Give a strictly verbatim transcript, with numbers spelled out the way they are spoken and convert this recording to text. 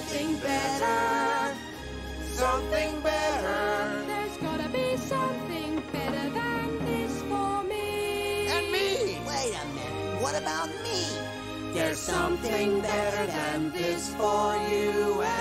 something better. Something better. There's gotta be something better than this for me. And me. Wait a minute, what about me? There's something better than this for you